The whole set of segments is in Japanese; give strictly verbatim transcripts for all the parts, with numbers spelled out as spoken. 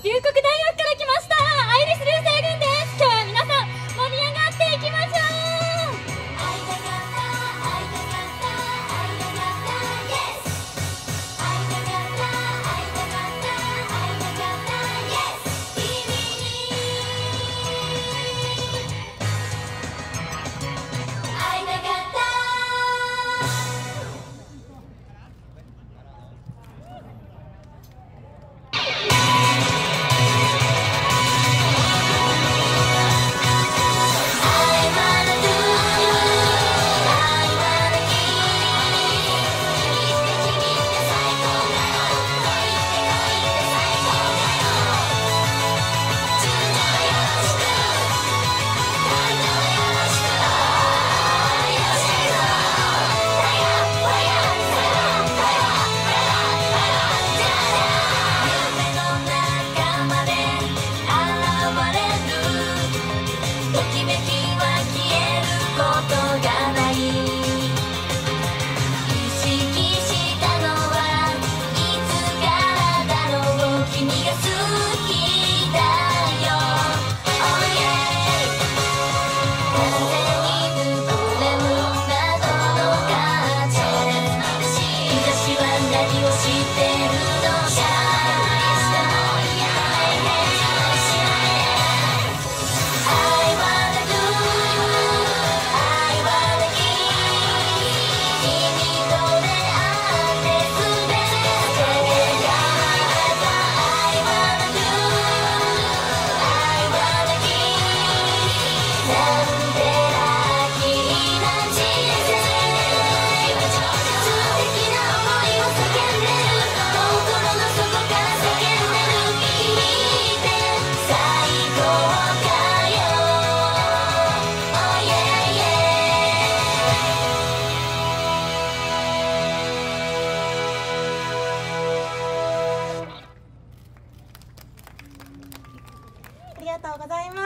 龍谷大学から来ましたアイリス流星群です。今日は皆さん盛り上がっていきましょう。会いたかった会いたかった会いたかった Yes 会いたかった会いたかった会いたかった Yes 君に会いたかった。ありがとうございます。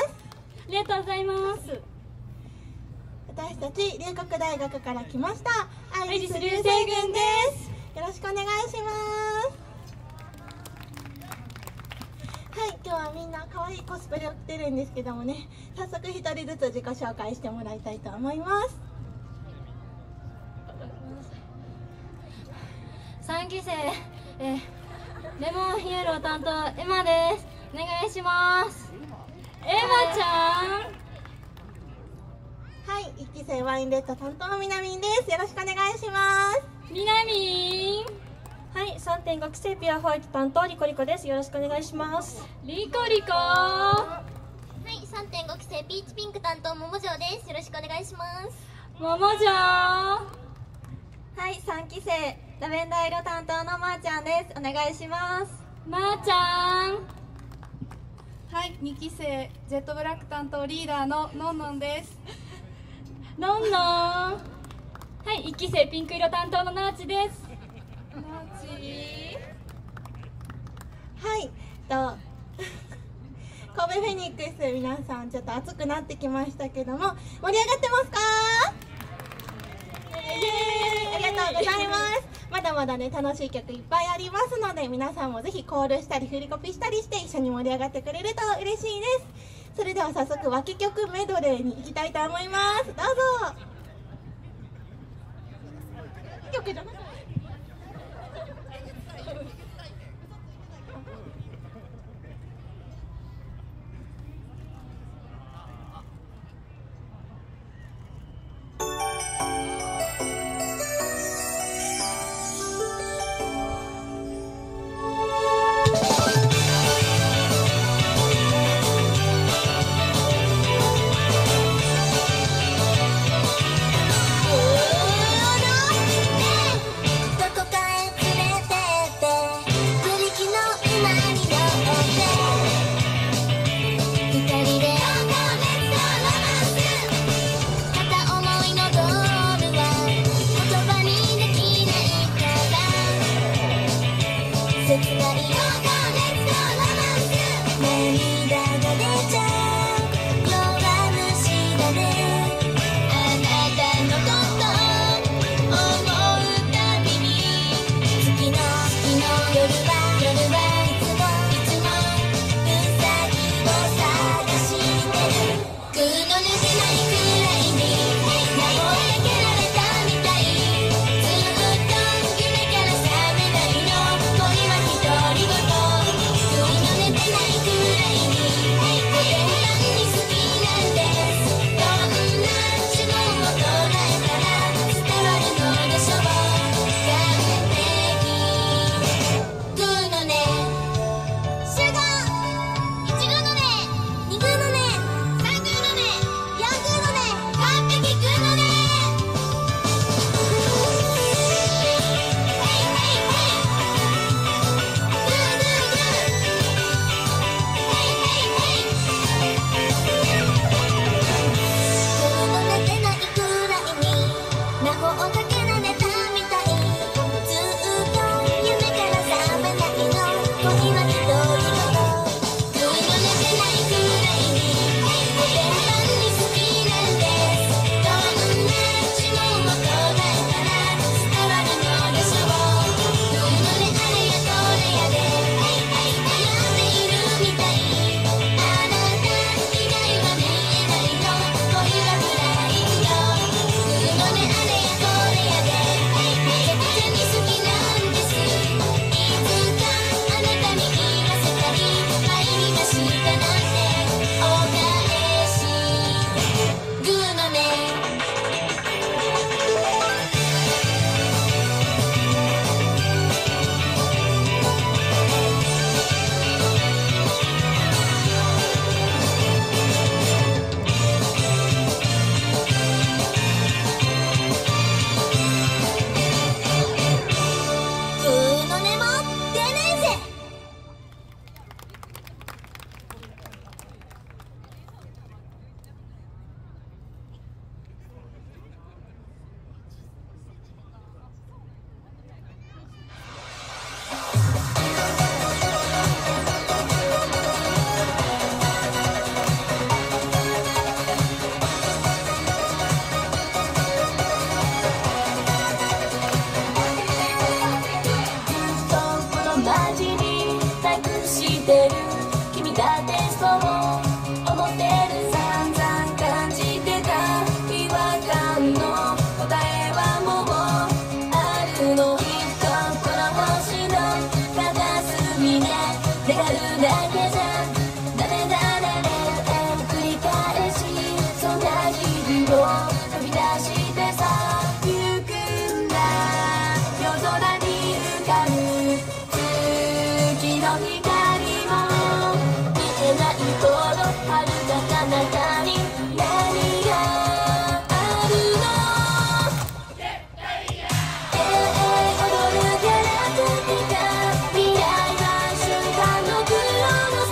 ありがとうございます。私たち龍谷大学から来ましたアイリス流星群です。よろしくお願いします。はい、今日はみんな可愛いコスプレを着てるんですけどもね、早速一人ずつ自己紹介してもらいたいと思います。 さんき生、えー、レモンイエロー担当エマです。お願いします。 エマちゃん。 はい、いっき生ワインレッド担当みなみんです。よろしくお願いします。 みなみん。 はい、さんてんご期生ピュアホワイト担当リコリコです。よろしくお願いします。 リコリコ。 はい、さんてんご期生ピーチピンク担当ももじょうです。よろしくお願いします。 ももじょう。 はい、さんき生ラベンダー色担当のまーちゃんです。お願いします。 まーちゃん。 はい、にき生ジェットブラック担当リーダーののんのんです。 のんのん。はい、いっき生ピンク色担当のなーちです。 なーち。 はい、と神戸フェニックス皆さんちょっと暑くなってきましたけども盛り上がってますか？イエーイ、ありがとうございます。まだまだね楽しい曲いっぱいありますので皆さんもぜひコールしたり振りコピしたりして一緒に盛り上がってくれると嬉しいです。それでは早速脇曲メドレーに行きたいと思います。どうぞ。曲じゃなかった。 「 てる君だってそう思ってる散々感じてた違和感の答えはもうあるのきっとこの星の片隅で願うだけじゃダメだね繰り返しそんな日々を飛び出してさゆくんだ夜空に浮かぶ月の光も見えないほど遥か彼方に何があるのええ踊るギャラクティカ未来は瞬間の黒の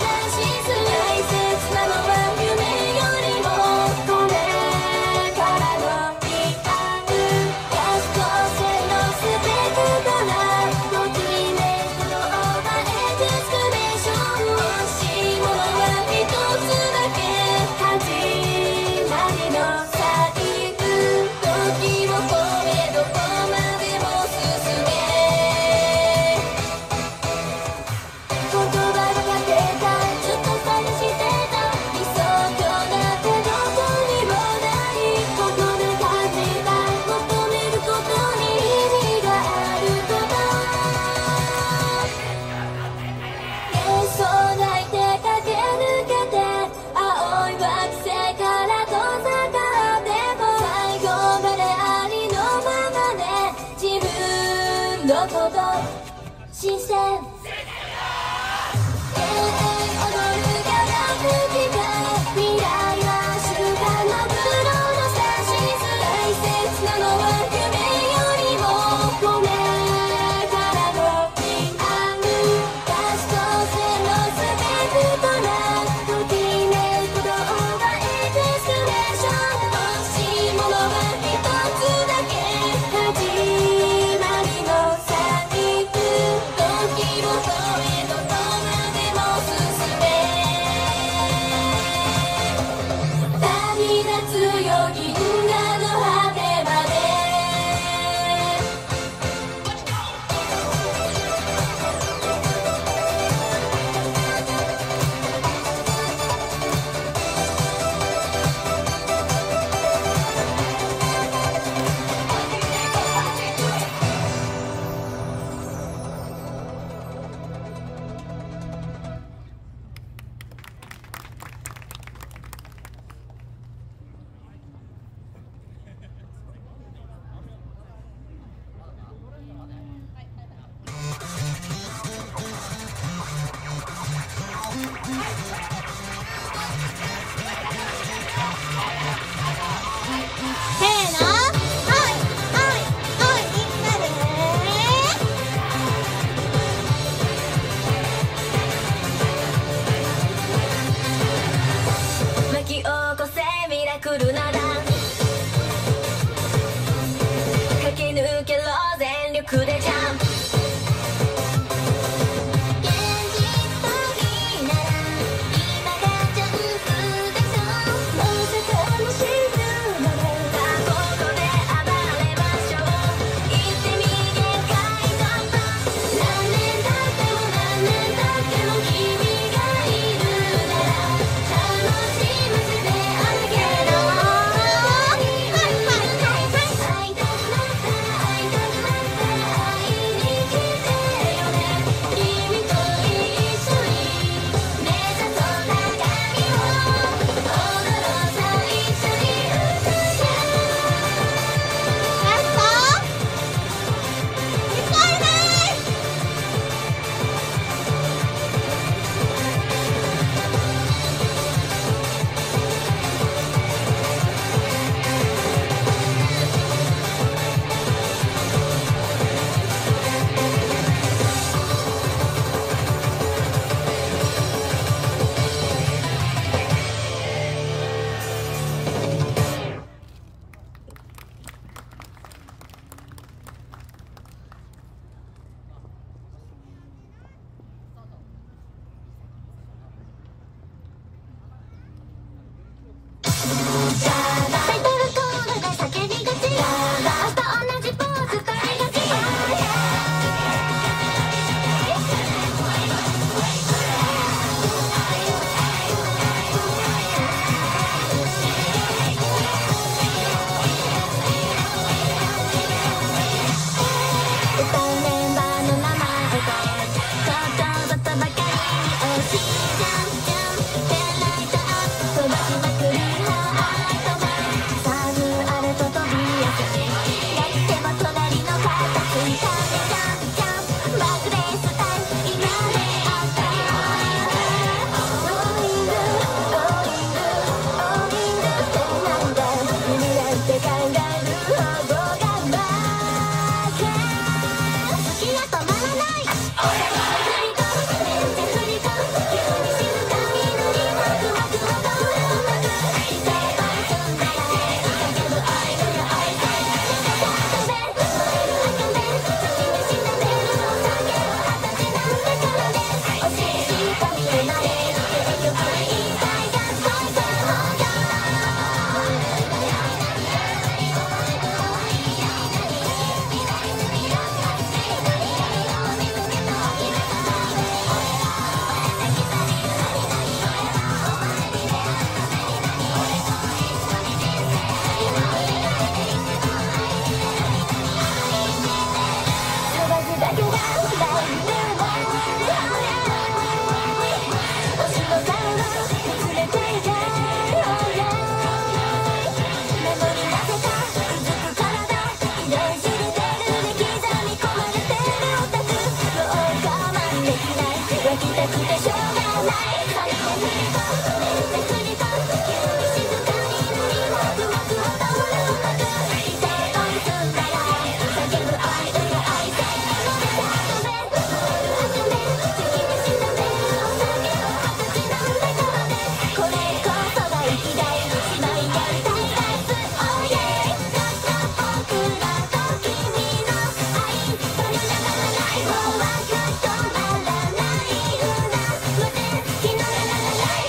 くてしょうがないそれで振り込むめっちゃ振り込む急に静かになりワクワクをとふるまく異性を結んだら叫ぶ愛という愛せのめで遊べボール遊べ好きでしたねお酒を二十歳なんでからねこれこそが生きがい姉妹やりたいダンス Oh yeah たった僕らと君の愛というならないもうわが止まらない船まで気のならない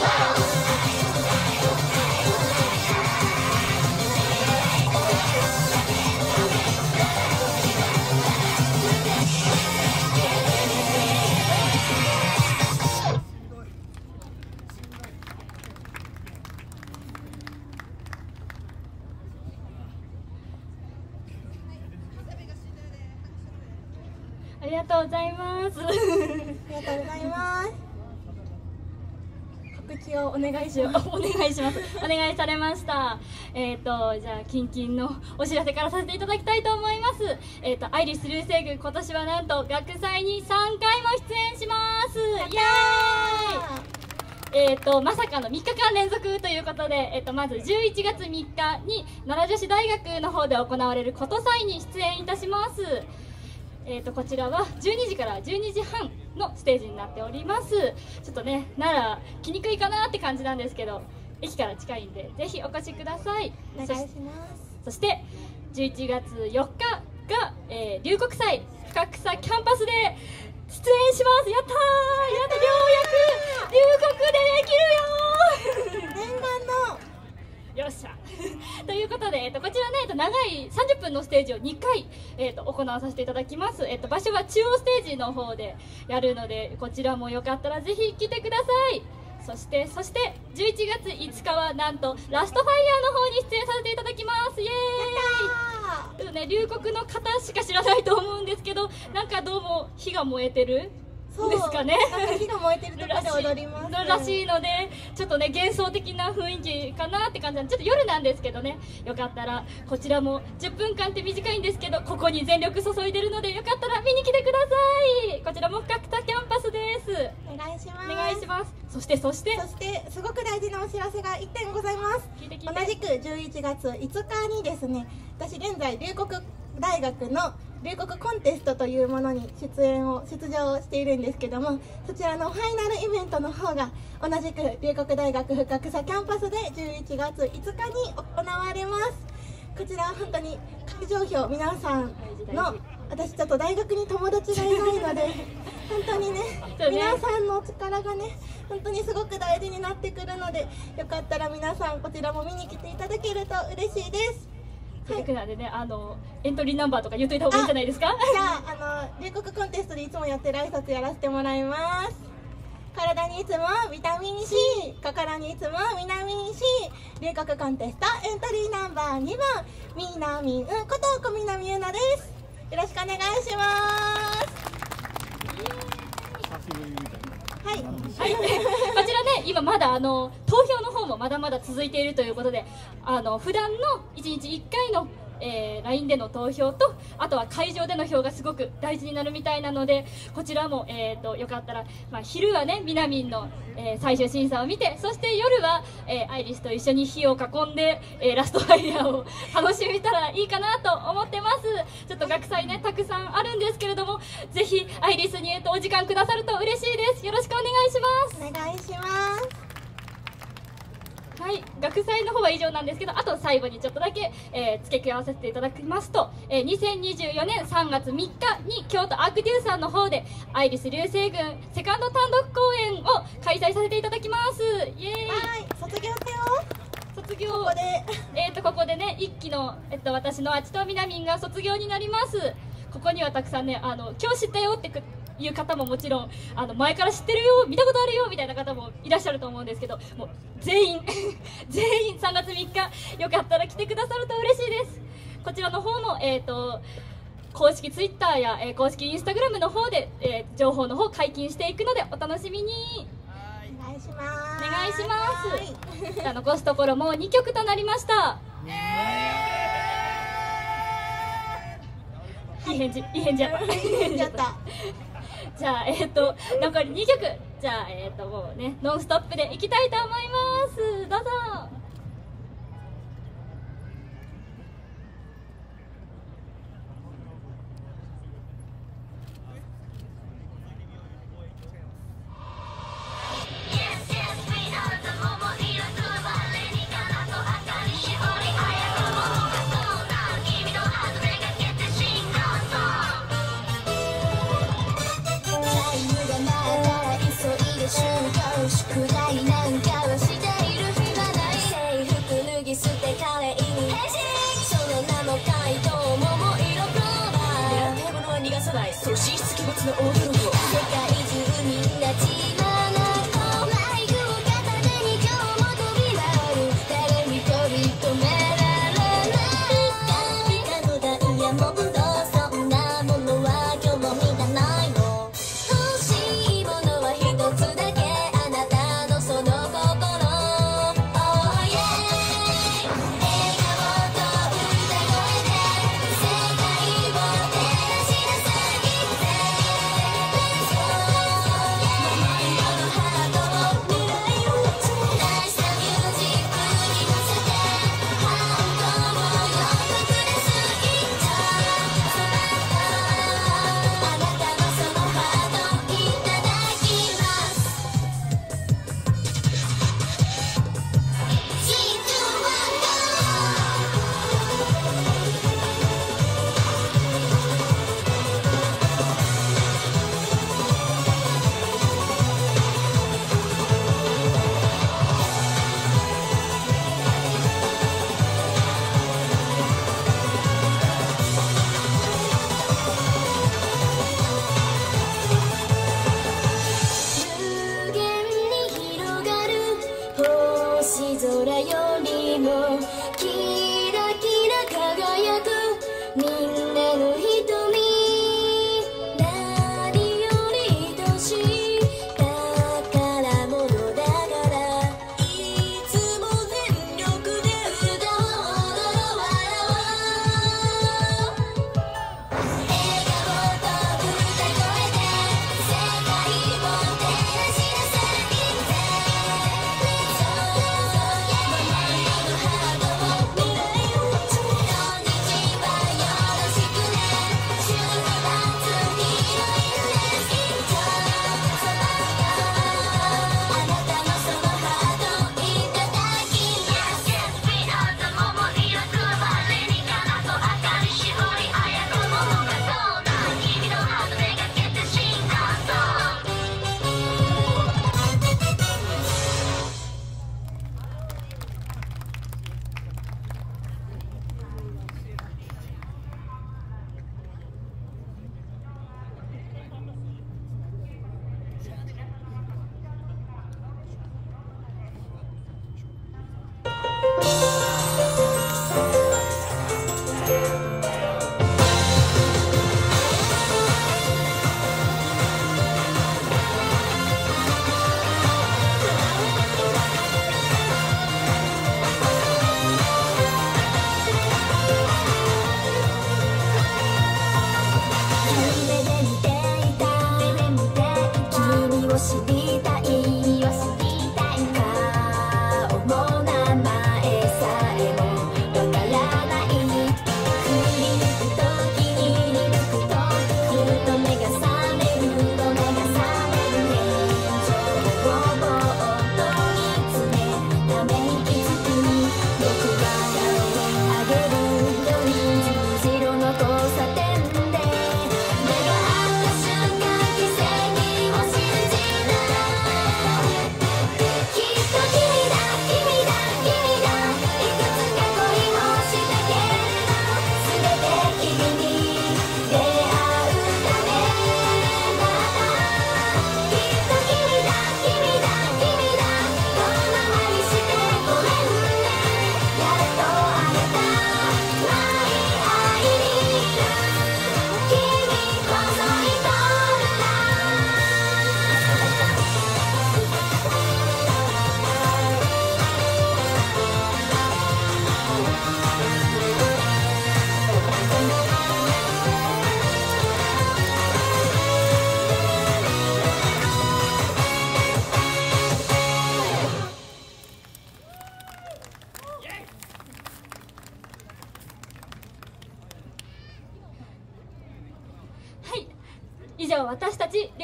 ありがとうございます。 ありがとうございます。告知をお願いします。 お願いします。お願いされました。えっ、とじゃあキンキンのお知らせからさせていただきたいと思います。えっ、とアイリス流星群今年はなんと学祭にさんかいも出演します。イエーイ。えー、とまさかのみっかかん連続ということで、えー、とまずじゅういちがつみっかに奈良女子大学の方で行われること祭に出演いたします。えー、とこちらはじゅうにじからじゅうにじはんのステージになっております。ちょっとね奈良来にくいかなって感じなんですけど駅から近いんでぜひお越しください。 お願いします。 そしてじゅういちがつよっかが、えー、龍谷祭深草キャンパスで出演します。やったー、やったようやく龍谷でできるよー念願のよっしゃということで、えっと、こちらね、えっと、長いさんじゅっぷんのステージをにかい、えっと、行わさせていただきます。えっと、場所は中央ステージの方でやるのでこちらもよかったらぜひ来てください。そしてそしてじゅういちがついつかはなんとラストファイヤーの方に出演させていただきます。イエーイ。でもね、龍谷の方しか知らないと思うんですけど、なんかどうも火が燃えてるそうですかね。 なんか火が燃えてるところで踊りますらしいので、ちょっとね幻想的な雰囲気かなって感じなんで、ちょっと夜なんですけどね、よかったらこちらもじゅっぷんかんって短いんですけどここに全力注いでるのでよかったら見に来てください。こちらも深草キャンパスです。 お願いします。 お願いします。そしてそしてそしてすごく大事なお知らせがいってんございます。 聞いて聞いて同じくじゅういちがついつかにですね、私現在龍谷大学の龍谷コンテストというものに出演を出場をしているんですけども、そちらのファイナルイベントの方が同じく龍谷大学深草キャンパスでじゅういちがついつかに行われます。こちらは本当に会場表皆さんの、私ちょっと大学に友達がいないので本当にね皆さんの力がね本当にすごく大事になってくるので、よかったら皆さんこちらも見に来ていただけると嬉しいです。 せっかくなんでね、あのエントリーナンバーとか言っといた方がいいんじゃないですか。 じゃあ、あの龍谷コンテストでいつもやってる挨拶やらせてもらいます。体にいつもビタミン C、 心にいつもビタミン C、 龍谷コンテストエントリーナンバーにばんみなみんこと小南優奈です。よろしくお願いします。はい、 はい、こちらね今まだあの投票の方もまだまだ続いているということで、あの普段のいちにちいっかいの、えー、ライン での投票と、あとは会場での票がすごく大事になるみたいなので、こちらも、えー、とよかったら、まあ、昼はねみなみんの、えー、最終審査を見て、そして夜は、えー、アイリスと一緒に火を囲んで、えー、ラストファイヤーを楽しめたらいいかなと思ってます。ちょっと学祭ねたくさんあるんですけれども、ぜひアイリスに、えー、とお時間くださると嬉しいです。よろしくお願いします。 お願いします。 はい、学祭の方は以上なんですけど、あと最後にちょっとだけ、えー、付け加えさせていただきますと、えー、にせんにじゅうよねんさんがつみっかに京都アークデューさんの方でアイリス流星群セカンド単独公演を開催させていただきます。イエーイ。 はい、卒業生を卒業ここでえーとここでねいっきの、えっと、私のあちとみなみんが卒業になります。ここにはたくさんね、あの今日知ったよっていう方ももちろん、あの前から知ってるよ見たことあるよみたいな方もいらっしゃると思うんですけど、もう全員全員さんがつみっかよかったら来てくださると嬉しいです。こちらの方も、えー、と公式ツイッターや、えー、公式インスタグラムの方で、えー、情報の方解禁していくのでお楽しみに。 お願いします。 お願いします。残すところもうにきょくとなりました。いい返事、いい返事やった。 やった。 じゃあ、えっと残りにきょく、じじゃあえっ、ー、ともうねノンストップでいきたいと思います。どうぞ。 宿題なんかはしている暇ない。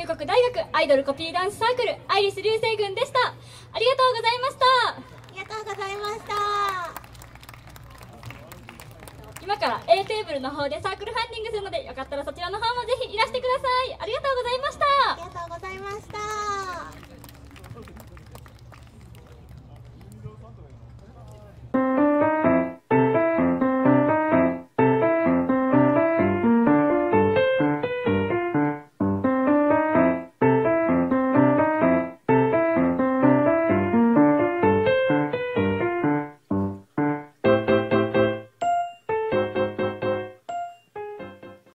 龍谷大学アイドルコピーダンスサークルアイリス流星群でした。ありがとうございました。 ありがとうございました。 今から A テーブルの方でサークルファンディングするので、よかったらそちらの方もぜひいらしてください。ありがとうございました。 ありがとうございました。